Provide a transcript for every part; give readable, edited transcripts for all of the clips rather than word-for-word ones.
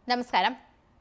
നമസ്കാരം.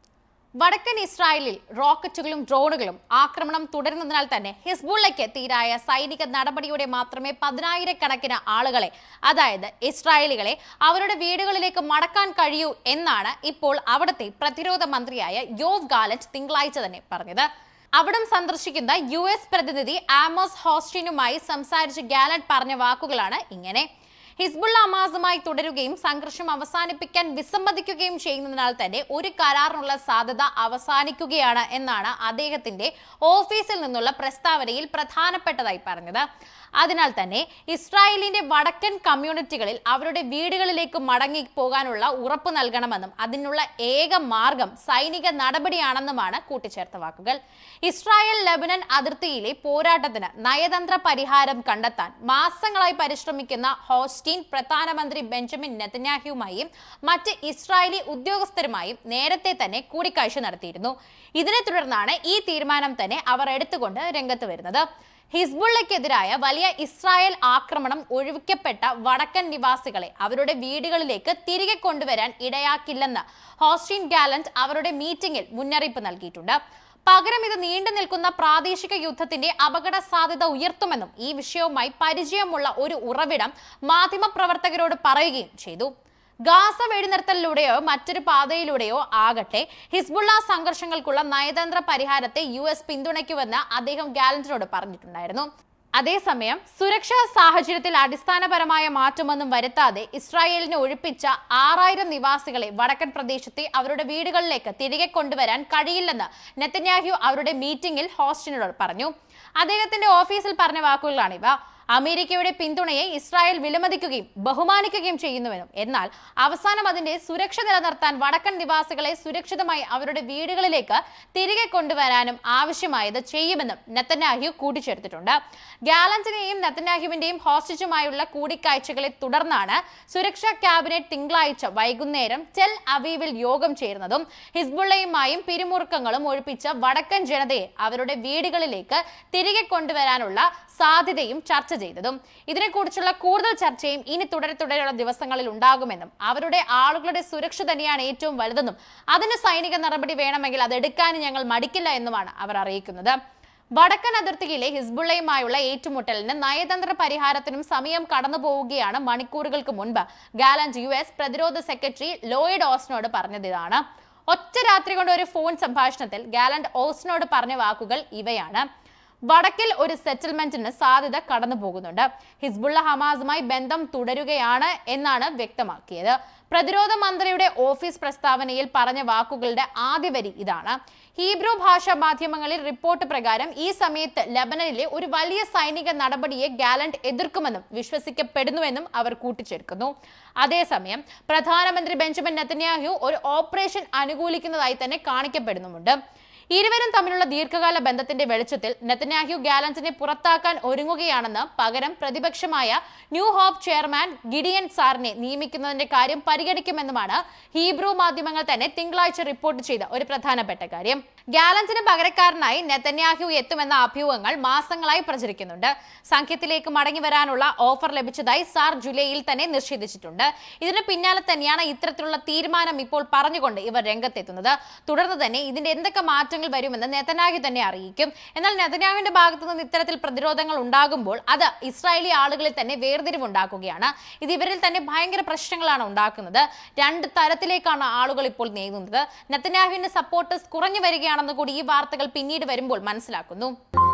വടക്കൻ ഇസ്രായേലിൽ റോക്കറ്റുകളും ഡ്രോണുകളും ആക്രമണം തുടരുന്നതിനാൽ തന്നെ ഹിസ്ബുള്ളയ്ക്ക് തീരായ സൈനിക നടപടിയോടെ മാത്രമേ 10,000-കണക്കിന് ആളുകളെ, അതായത് ഇസ്രായേലികളെ, അവരുടെ വീടുകളിലേക്ക് മടക്കാൻ കഴിയൂ എന്നാണ് ഇപ്പോൾ അവിടുത്തെ പ്രതിരോധ മന്ത്രിയായ യോവ് ഗാലന്റ് തിങ്കളാഴ്ച തന്നെ പറഞ്ഞത്. അവിടം സന്ദർശിക്കുന്ന US പ്രതിനിധി ആമോസ് ഹോസ്റ്റിനുമായി സംസാരിച്ച് ഗാലന്റ് പറഞ്ഞ വാക്കുകളാണ് ഇങ്ങനെ: ഹിസ്ബുള്ള ഹമാസുമായി തുടരുകയും സംഘർഷം അവസാനിപ്പിക്കാൻ വിസമ്മതിക്കുകയും ചെയ്യുന്നതിനാൽ തന്നെ ഒരു കരാറിനുള്ള സാധ്യത അവസാനിക്കുകയാണ് എന്നാണ് അദ്ദേഹത്തിന്റെ ഓഫീസിൽ നിന്നുള്ള പ്രസ്താവനയിൽ പ്രധാനപ്പെട്ടതായി പറഞ്ഞത്. അതിനാൽ തന്നെ ഇസ്രായേലിന്റെ വടക്കൻ കമ്മ്യൂണിറ്റികളിൽ അവരുടെ വീടുകളിലേക്ക് മടങ്ങി പോകാനുള്ള ഉറപ്പ് നൽകണമെന്നും അതിനുള്ള ഏക മാർഗം സൈനിക നടപടിയാണെന്നുമാണ് കൂട്ടിച്ചേർത്ത വാക്കുകൾ. ഇസ്രായേൽ ലെബനൻ അതിർത്തിയിലെ പോരാട്ടത്തിന് നയതന്ത്ര പരിഹാരം കണ്ടെത്താൻ മാസങ്ങളായി പരിശ്രമിക്കുന്ന ഹോസ്റ്റീൻ പ്രധാനമന്ത്രി ബെഞ്ചമിൻ നെതന്യാഹുവുമായും മറ്റ് ഇസ്രായേലി ഉദ്യോഗസ്ഥരുമായും നേരത്തെ തന്നെ കൂടിക്കാഴ്ച നടത്തിയിരുന്നു. ഇതിനെ തുടർന്നാണ് ഈ തീരുമാനം തന്നെ അവർ എടുത്തുകൊണ്ട് രംഗത്ത് വരുന്നത്. ഹിസ്ബുള്ളയ്ക്കെതിരായ വലിയ ഇസ്രായേൽ ആക്രമണം ഒഴിവാക്കപ്പെട്ട വടക്കൻ നിവാസികളെ അവരുടെ വീടുകളിലേക്ക് തിരികെ കൊണ്ടുവരാൻ ഇടയാക്കില്ലെന്ന് ഹോസ്റ്റീൻ ഗാലന്റ് അവരുടെ മീറ്റിംഗിൽ മുന്നറിയിപ്പ് നൽകിയിട്ടുണ്ട്. പകരം ഇത് നീണ്ടു നിൽക്കുന്ന പ്രാദേശിക യുദ്ധത്തിന്റെ അപകട സാധ്യത ഉയർത്തുമെന്നും ഈ വിഷയവുമായി പരിചയമുള്ള ഒരു ഉറവിടം മാധ്യമപ്രവർത്തകരോട് പറയുകയും ചെയ്തു. ഗാസ വെടിനിർത്തലിലൂടെയോ മറ്റൊരു പാതയിലൂടെയോ ആകട്ടെ ഹിസ്ബുള്ള സംഘർഷങ്ങൾക്കുള്ള നയതന്ത്ര പരിഹാരത്തെ US പിന്തുണയ്ക്കുമെന്ന് അദ്ദേഹം ഗാലന്റിനോട് പറഞ്ഞിട്ടുണ്ടായിരുന്നു. അതേസമയം സുരക്ഷാ സാഹചര്യത്തിൽ അടിസ്ഥാനപരമായ മാറ്റമൊന്നും വരുത്താതെ ഇസ്രായേലിനെ ഒഴിപ്പിച്ച 6,000 നിവാസികളെ വടക്കൻ പ്രദേശത്തെ അവരുടെ വീടുകളിലേക്ക് തിരികെ കൊണ്ടുവരാൻ കഴിയില്ലെന്ന് നെതന്യാഹു അവരുടെ മീറ്റിംഗിൽ ഹോസ്റ്റിനോട് പറഞ്ഞു. അദ്ദേഹത്തിന്റെ ഓഫീസിൽ പറഞ്ഞ വാക്കുകളാണിവ. അമേരിക്കയുടെ പിന്തുണയെ ഇസ്രായേൽ വിലമതിക്കുകയും ബഹുമാനിക്കുകയും ചെയ്യുന്നുവെന്നും എന്നാൽ അവസാനം അതിന്റെ സുരക്ഷ നിലനിർത്താൻ വടക്കൻ നിവാസികളെ സുരക്ഷിതമായി അവരുടെ വീടുകളിലേക്ക് തിരികെ കൊണ്ടുവരാനും ആവശ്യമായത് ചെയ്യുമെന്നും നെതന്യാഹു കൂട്ടിച്ചേർത്തിട്ടുണ്ട്. ഗാലന്റിനെയും നെതന്യാഹുവിന്റെയും ഹോസ്റ്റിച്ചുമായുള്ള കൂടിക്കാഴ്ചകളെ തുടർന്നാണ് സുരക്ഷാ ക്യാബിനറ്റ് തിങ്കളാഴ്ച വൈകുന്നേരം ടെൽ അവീവിൽ യോഗം ചേർന്നതും ഹിസ്ബുള്ളയുമായും പിരിമുറുക്കങ്ങളും ഒഴിപ്പിച്ച വടക്കൻ ജനതയെ അവരുടെ വീടുകളിലേക്ക് തിരികെ കൊണ്ടുവരാനുള്ള സാധ്യതയും ചർച്ച ചെയ്തതും. ഇതിനെക്കുറിച്ചുള്ള കൂടുതൽ ചർച്ചയും ഇനി തുടരെയുള്ള ദിവസങ്ങളിൽ ഉണ്ടാകുമെന്നും അവരുടെ ആളുകളുടെ സുരക്ഷ തന്നെയാണ് ഏറ്റവും വലുതെന്നും അതിന് സൈനിക നടപടി വേണമെങ്കിൽ അതെടുക്കാൻ ഞങ്ങൾ മടിക്കില്ല എന്നുമാണ് അവർ അറിയിക്കുന്നത്. വടക്കൻ അതിർത്തിയിലെ ഹിസ്ബുള്ളയുമായുള്ള ഏറ്റുമുട്ടലിന് നയതന്ത്ര പരിഹാരത്തിനും സമയം കടന്നു പോവുകയാണ്. മണിക്കൂറുകൾക്ക് മുൻപ് ഗാലന്റ് US പ്രതിരോധ സെക്രട്ടറി ലോയിഡ് ഓസ്റ്റിനോട് പറഞ്ഞതാണ്. ഒറ്റ രാത്രി കൊണ്ട് ഒരു ഫോൺ സംഭാഷണത്തിൽ ഗാലന്റ് ഓസ്റ്റിനോട് പറഞ്ഞ വാക്കുകൾ ഇവയാണ്: വടക്കിൽ ഒരു സെറ്റിൽമെന്റിന് സാധ്യത കടന്നു പോകുന്നുണ്ട്. ഹിസ്ബുള്ള ഹമാസുമായി ബന്ധം തുടരുകയാണ് എന്നാണ് വ്യക്തമാക്കിയത്. പ്രതിരോധ മന്ത്രിയുടെ ഓഫീസ് പ്രസ്താവനയിൽ പറഞ്ഞ വാക്കുകളുടെ ആദ്യ വരി ഇതാണ്. ഹീബ്രു ഭാഷാ മാധ്യമങ്ങളിൽ റിപ്പോർട്ട് പ്രകാരം ഈ സമയത്ത് ലെബനനിലെ ഒരു വലിയ സൈനിക നടപടിയെ ഗാലന്റ് എതിർക്കുമെന്നും വിശ്വസിക്കപ്പെടുന്നുവെന്നും അവർ കൂട്ടിച്ചേർക്കുന്നു. അതേസമയം പ്രധാനമന്ത്രി ബെഞ്ചമിൻ നെതന്യാഹു ഒരു ഓപ്പറേഷൻ അനുകൂലിക്കുന്നതായി തന്നെ കാണിക്കപ്പെടുന്നുമുണ്ട്. ഇരുവരും തമ്മിലുള്ള ദീർഘകാല ബന്ധത്തിന്റെ വെളിച്ചത്തിൽ നെതന്യാഹു ഗാലന്റിനെ പുറത്താക്കാൻ ഒരുങ്ങുകയാണെന്ന് പകരം പ്രതിപക്ഷമായ ന്യൂ ഹോപ്പ് ചെയർമാൻ ഗിഡിയൻ സാറിനെ നിയമിക്കുന്നതിന്റെ കാര്യം പരിഗണിക്കുമെന്നുമാണ് ഹീബ്രു മാധ്യമങ്ങൾ തന്നെ തിങ്കളാഴ്ച റിപ്പോർട്ട് ചെയ്ത ഒരു പ്രധാനപ്പെട്ട കാര്യം. ഗാലന്റിന് പകരക്കാരനായി നെതന്യാഹു എത്തുമെന്ന അഭ്യൂഹങ്ങൾ മാസങ്ങളായി പ്രചരിക്കുന്നുണ്ട്. സംഖ്യത്തിലേക്ക് മടങ്ങി വരാനുള്ള ഓഫർ ലഭിച്ചതായി സാർ ജൂലൈയിൽ തന്നെ നിഷേധിച്ചിട്ടുണ്ട്. ഇതിന് പിന്നാലെ തന്നെയാണ് ഇത്തരത്തിലുള്ള തീരുമാനം ഇപ്പോൾ പറഞ്ഞുകൊണ്ട് ഇവർ രംഗത്തെത്തുന്നത്. തുടർന്ന് തന്നെ ഇതിന്റെ എന്തൊക്കെ മാറ്റങ്ങൾ വരുമെന്ന് നെതന്യാഹു തന്നെ അറിയിക്കും. എന്നാൽ നെതന്യാഹുവിന്റെ ഭാഗത്തു നിന്ന് ഇത്തരത്തിൽ പ്രതിരോധങ്ങൾ ഉണ്ടാകുമ്പോൾ അത് ഇസ്രായേലി ആളുകളിൽ തന്നെ വേർതിരിവുണ്ടാക്കുകയാണ്. ഇത് ഇവരിൽ തന്നെ ഭയങ്കര പ്രശ്നങ്ങളാണ് ഉണ്ടാക്കുന്നത്. രണ്ട് തരത്തിലേക്കാണ് ആളുകൾ ഇപ്പോൾ നീങ്ങുന്നത്. നെതന്യാഹുവിന്റെ സപ്പോർട്ടേഴ്സ് കുറഞ്ഞു വരികയാണെന്ന് കൂടി ഈ വാർത്തകൾ പിന്നീട് വരുമ്പോൾ മനസ്സിലാക്കുന്നു.